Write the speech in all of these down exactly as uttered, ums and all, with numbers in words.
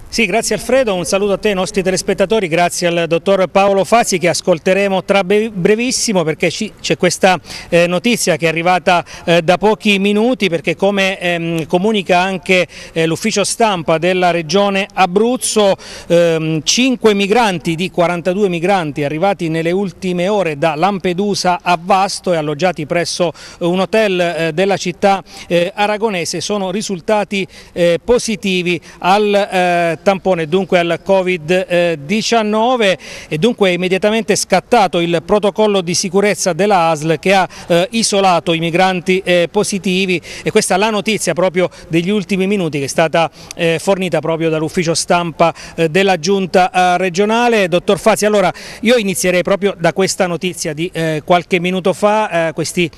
Sì, grazie Alfredo, un saluto a te e ai nostri telespettatori, grazie al dottor Paolo Fasi che ascolteremo tra brevissimo perché c'è questa eh, notizia che è arrivata eh, da pochi minuti, perché come ehm, comunica anche eh, l'ufficio stampa della regione Abruzzo, ehm, cinque migranti di quarantadue migranti arrivati nelle ultime ore da Lampedusa a Vasto e alloggiati presso un hotel eh, della città eh, aragonese sono risultati eh, positivi al eh, tampone, dunque al Covid diciannove, e dunque è immediatamente scattato il protocollo di sicurezza della A S L che ha eh, isolato i migranti eh, positivi, e questa è la notizia proprio degli ultimi minuti che è stata eh, fornita proprio dall'ufficio stampa eh, della giunta eh, regionale. Dottor Fasi, allora io inizierei proprio da questa notizia di eh, qualche minuto fa, eh, questi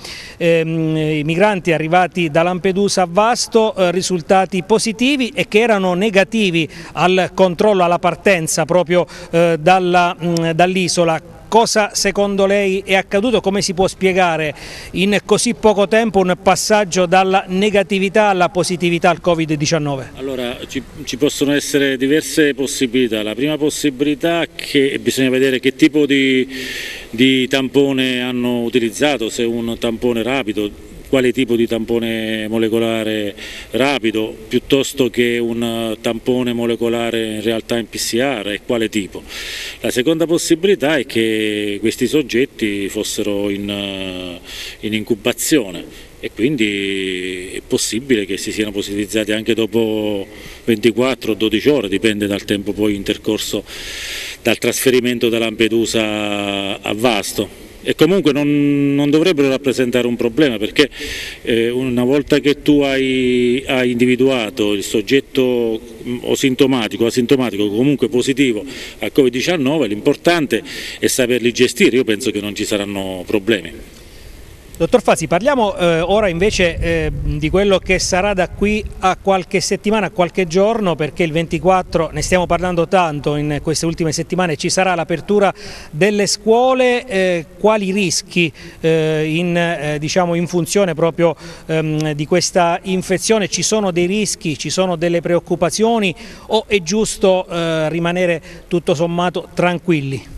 eh, migranti arrivati da Lampedusa a Vasto eh, risultati positivi e che erano negativi al controllo alla partenza proprio eh, dall'isola. Cosa secondo lei è accaduto? Come si può spiegare in così poco tempo un passaggio dalla negatività alla positività al Covid diciannove? Allora, ci, ci possono essere diverse possibilità. La prima possibilità è che bisogna vedere che tipo di, di tampone hanno utilizzato, se un tampone rapido, quale tipo di tampone molecolare rapido piuttosto che un tampone molecolare in realtà in P C R, e quale tipo. La seconda possibilità è che questi soggetti fossero in, in incubazione e quindi è possibile che si siano positivizzati anche dopo ventiquattro o dodici ore, dipende dal tempo poi intercorso dal trasferimento da Lampedusa a Vasto. E comunque non, non dovrebbero rappresentare un problema, perché eh, una volta che tu hai, hai individuato il soggetto o sintomatico o asintomatico, comunque positivo al Covid diciannove, l'importante è saperli gestire. Io penso che non ci saranno problemi. Dottor Fasi, parliamo eh, ora invece eh, di quello che sarà da qui a qualche settimana, a qualche giorno, perché il ventiquattro, ne stiamo parlando tanto in queste ultime settimane, ci sarà l'apertura delle scuole. Eh, quali rischi eh, in, eh, diciamo in funzione proprio ehm, di questa infezione? Ci sono dei rischi, ci sono delle preoccupazioni, o è giusto eh, rimanere tutto sommato tranquilli?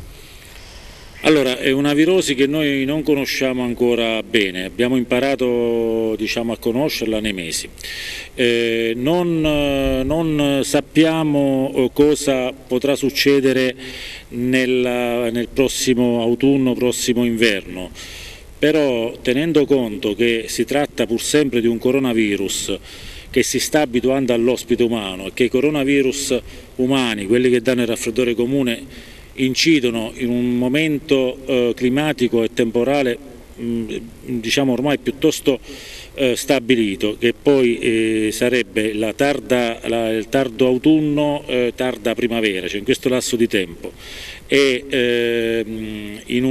Allora, è una virosi che noi non conosciamo ancora bene, abbiamo imparato, diciamo, a conoscerla nei mesi. Eh, non, non sappiamo cosa potrà succedere nel, nel prossimo autunno, prossimo inverno, però tenendo conto che si tratta pur sempre di un coronavirus che si sta abituando all'ospite umano e che i coronavirus umani, quelli che danno il raffreddore comune, incidono in un momento eh, climatico e temporale mh, diciamo ormai piuttosto eh, stabilito, che poi eh, sarebbe la tarda, la, il tardo autunno, eh, tarda primavera, cioè in questo lasso di tempo, e eh, in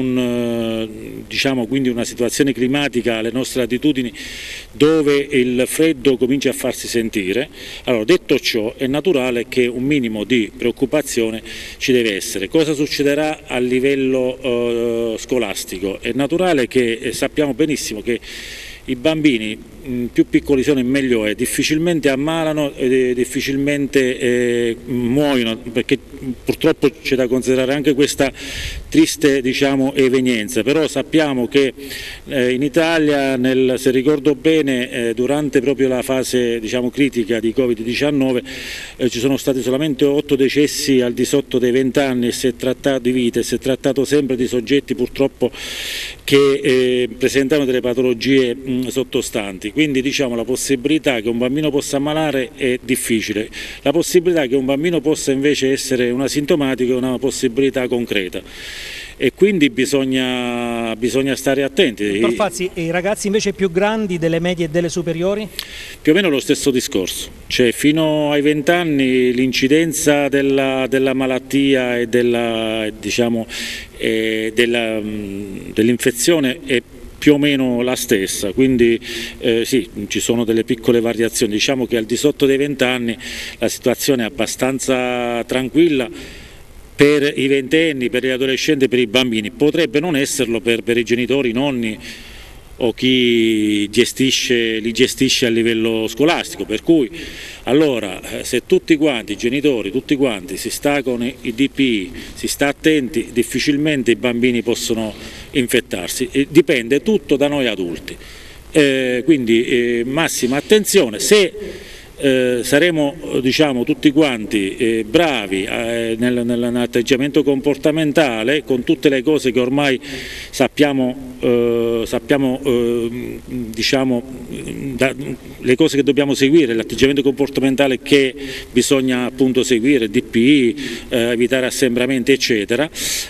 un, diciamo, quindi una situazione climatica alle nostre latitudini dove il freddo comincia a farsi sentire. Allora, detto ciò, è naturale che un minimo di preoccupazione ci deve essere. Cosa succederà a livello eh, scolastico? È naturale che eh, sappiamo benissimo che i bambini più piccoli sono e meglio è, difficilmente ammalano e difficilmente eh, muoiono, perché purtroppo c'è da considerare anche questa triste, diciamo, evenienza. Però sappiamo che eh, in Italia, nel, se ricordo bene, eh, durante proprio la fase, diciamo, critica di Covid diciannove eh, ci sono stati solamente otto decessi al di sotto dei venti anni, e si è trattato di vite, si è trattato sempre di soggetti purtroppo che eh, presentano delle patologie mh, sottostanti. Quindi, diciamo, la possibilità che un bambino possa ammalare è difficile, la possibilità che un bambino possa invece essere un asintomatico è una possibilità concreta, e quindi bisogna, bisogna stare attenti. Dottor Fazzi, e i ragazzi invece più grandi, delle medie e delle superiori? Più o meno lo stesso discorso, cioè fino ai venti anni l'incidenza della, della malattia e della, diciamo, eh, della, dell'infezione è più o meno la stessa, quindi eh, sì, ci sono delle piccole variazioni. Diciamo che al di sotto dei venti anni la situazione è abbastanza tranquilla per i ventenni, per gli adolescenti, per i bambini. Potrebbe non esserlo per, per i genitori, i nonni o chi gestisce, li gestisce a livello scolastico, per cui Allora, se tutti quanti, i genitori, tutti quanti si sta con i D P I, si sta attenti, difficilmente i bambini possono infettarsi, e dipende tutto da noi adulti. Eh, quindi eh, massima attenzione. Se Eh, saremo diciamo, tutti quanti eh, bravi eh, nel, nell'atteggiamento comportamentale, con tutte le cose che ormai sappiamo, eh, sappiamo eh, diciamo, da, le cose che dobbiamo seguire, l'atteggiamento comportamentale che bisogna appunto seguire, D P I, eh, evitare assembramenti eccetera,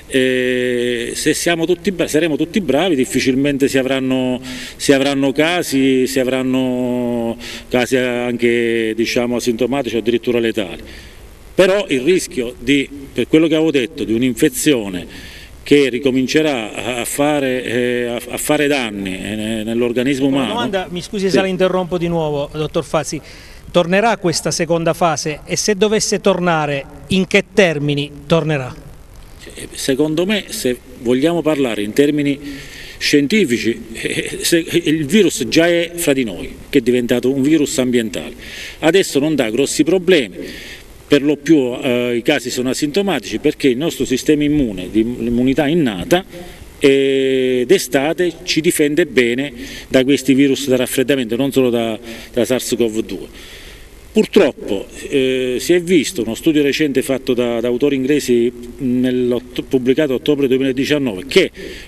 eh, se siamo tutti, saremo tutti bravi, difficilmente si avranno, si avranno casi, si avranno casi anche diciamo asintomatici o addirittura letali. Però il rischio di, per quello che avevo detto, di un'infezione che ricomincerà a fare, eh, a fare danni eh, nell'organismo umano. Una domanda, mi scusi se la interrompo di nuovo, dottor Fazzi, tornerà questa seconda fase e se dovesse tornare, in che termini tornerà? Secondo me, se vogliamo parlare in termini scientifici, il virus già è fra di noi, che è diventato un virus ambientale, adesso non dà grossi problemi, per lo più eh, i casi sono asintomatici perché il nostro sistema immune, di immunità innata, eh, d'estate ci difende bene da questi virus da raffreddamento, non solo da, da SARS CoV due. Purtroppo eh, si è visto uno studio recente fatto da, da autori inglesi pubblicato a ottobre duemiladiciannove che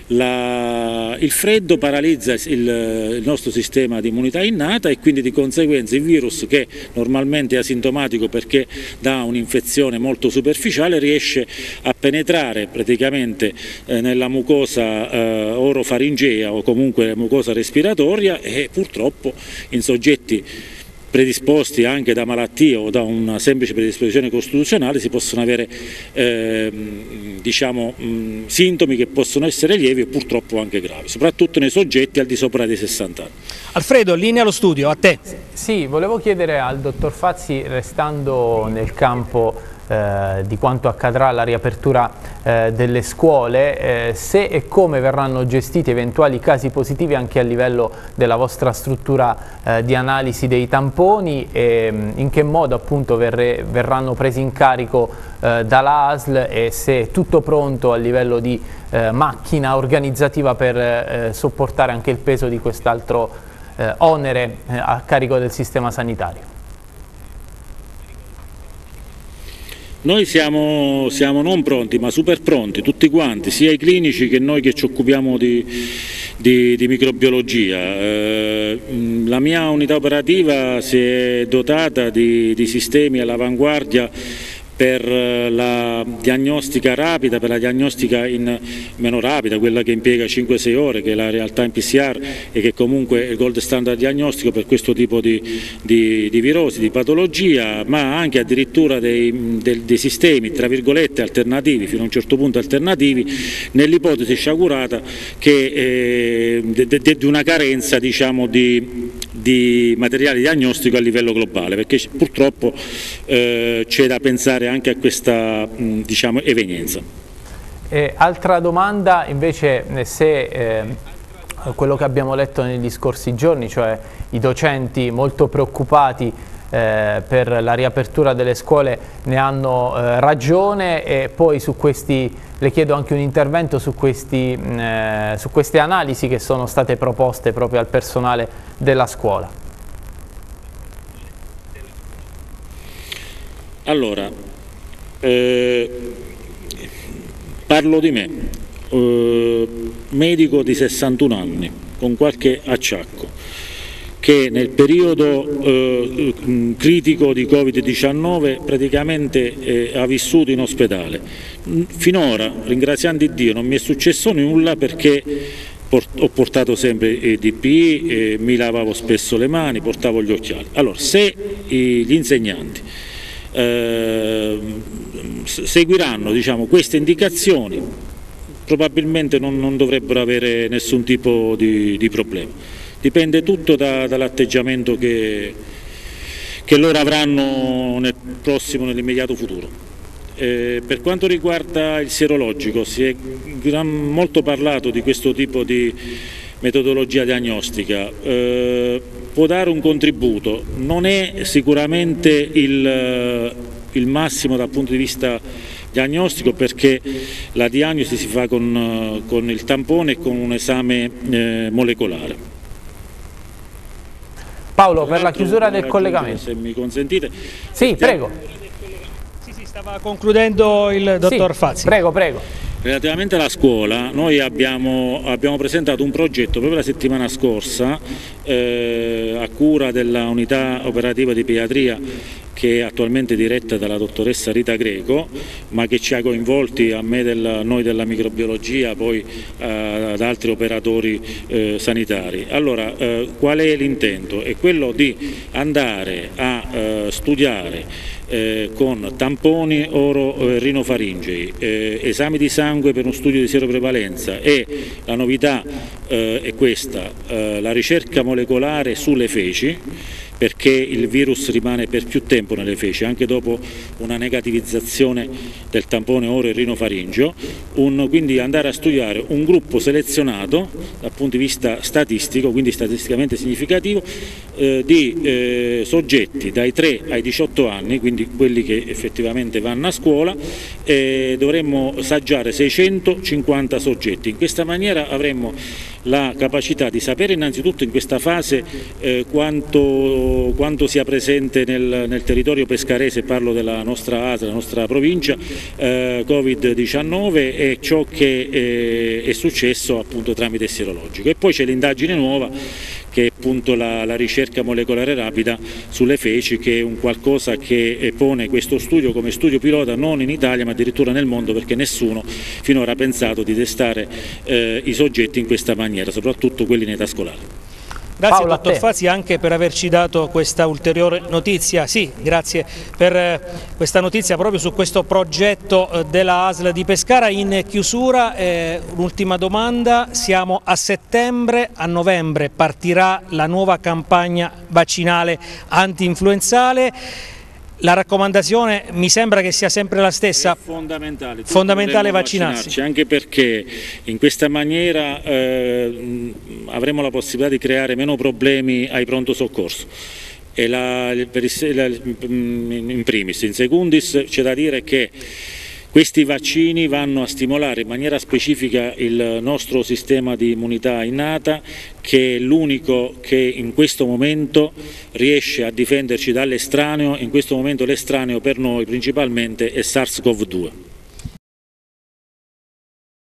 la, il freddo paralizza il, il nostro sistema di immunità innata e quindi di conseguenza il virus, che normalmente è asintomatico perché dà un'infezione molto superficiale, riesce a penetrare praticamente eh, nella mucosa eh, orofaringea o comunque mucosa respiratoria e purtroppo in soggetti predisposti anche da malattie o da una semplice predisposizione costituzionale si possono avere eh, diciamo, mh, sintomi che possono essere lievi e purtroppo anche gravi, soprattutto nei soggetti al di sopra dei sessanta anni. Alfredo, linea allo studio, a te. Sì, volevo chiedere al dottor Fazzi, restando nel campo Eh, di quanto accadrà alla riapertura eh, delle scuole, eh, se e come verranno gestiti eventuali casi positivi anche a livello della vostra struttura eh, di analisi dei tamponi e mh, in che modo appunto verre, verranno presi in carico eh, dalla A S L e se è tutto pronto a livello di eh, macchina organizzativa per eh, sopportare anche il peso di quest'altro eh, onere eh, a carico del sistema sanitario. Noi siamo, siamo non pronti ma super pronti, tutti quanti, sia i clinici che noi che ci occupiamo di, di, di microbiologia. Eh, la mia unità operativa si è dotata di, di sistemi all'avanguardia per la diagnostica rapida, per la diagnostica in meno rapida, quella che impiega cinque sei ore, che è la realtà in P C R e che comunque è il gold standard diagnostico per questo tipo di, di, di virosi, di patologia, ma anche addirittura dei, dei, dei sistemi, tra virgolette, alternativi, fino a un certo punto alternativi, nell'ipotesi sciagurata che eh, de, de, de una carenza diciamo, di, di materiale diagnostico a livello globale, perché purtroppo eh, c'è da pensare anche a questa mh, diciamo, evenienza. E altra domanda invece, se eh, quello che abbiamo letto negli scorsi giorni, cioè i docenti molto preoccupati eh, per la riapertura delle scuole ne hanno eh, ragione, e poi su questi le chiedo anche un intervento su, questi, eh, su queste analisi che sono state proposte proprio al personale della scuola. Allora, Eh, parlo di me, eh, medico di sessantuno anni con qualche acciacco che nel periodo eh, critico di Covid diciannove praticamente eh, ha vissuto in ospedale. Finora, ringraziando Dio, non mi è successo nulla perché ho portato sempre i D P I, eh, mi lavavo spesso le mani, portavo gli occhiali. Allora, se eh, gli insegnanti Eh, seguiranno diciamo, queste indicazioni, probabilmente non, non dovrebbero avere nessun tipo di, di problema. Dipende tutto da, dall'atteggiamento che, che loro avranno nel prossimo, nell'immediato futuro. Eh, per quanto riguarda il sierologico, si è gran, molto parlato di questo tipo di metodologia diagnostica, eh, può dare un contributo, non è sicuramente il, il massimo dal punto di vista diagnostico, perché la diagnosi si fa con, con il tampone e con un esame eh, molecolare. Paolo, per la chiusura del collegamento. Se mi consentite. Sì, prego. Sì, sì, stava concludendo il dottor Sì, Fazzi. Prego, prego. Relativamente alla scuola, noi abbiamo, abbiamo presentato un progetto proprio la settimana scorsa eh, a cura della unità operativa di pediatria, che è attualmente diretta dalla dottoressa Rita Greco, ma che ci ha coinvolti a me, del, noi della microbiologia, poi eh, ad altri operatori eh, sanitari. Allora, eh, qual è l'intento? È quello di andare a eh, studiare Eh, con tamponi oro-rinofaringei, eh, esami di sangue per uno studio di seroprevalenza, e la novità eh, è questa, eh, la ricerca molecolare sulle feci, perché il virus rimane per più tempo nelle feci, anche dopo una negativizzazione del tampone oro-rinofaringeo, un, quindi andare a studiare un gruppo selezionato dal punto di vista statistico, quindi statisticamente significativo, eh, di eh, soggetti dai tre ai diciotto anni, quindi quelli che effettivamente vanno a scuola, e dovremmo saggiare seicentocinquanta soggetti. In questa maniera avremmo la capacità di sapere innanzitutto in questa fase eh, quanto, quanto sia presente nel, nel territorio pescarese, parlo della nostra A S L, della nostra provincia, eh, Covid diciannove, e ciò che eh, è successo appunto tramite sierologico. E poi c'è l'indagine nuova, che è appunto la, la ricerca molecolare rapida sulle feci, che è un qualcosa che pone questo studio come studio pilota non in Italia ma addirittura nel mondo, perché nessuno finora ha pensato di testare eh, i soggetti in questa maniera, soprattutto quelli in età scolare. Grazie Paolo, dottor Fazzi anche per averci dato questa ulteriore notizia. Sì, grazie per questa notizia proprio su questo progetto della A S L di Pescara. In chiusura, eh, un'ultima domanda: siamo a settembre, a novembre partirà la nuova campagna vaccinale anti-influenzale. La raccomandazione mi sembra che sia sempre la stessa. È fondamentale, fondamentale vaccinarsi. vaccinarci, anche perché in questa maniera eh, avremo la possibilità di creare meno problemi ai pronto soccorso. E la, per il, in primis, in secundis c'è da dire che questi vaccini vanno a stimolare in maniera specifica il nostro sistema di immunità innata, che è l'unico che in questo momento riesce a difenderci dall'estraneo. In questo momento l'estraneo per noi principalmente è SARS CoV due.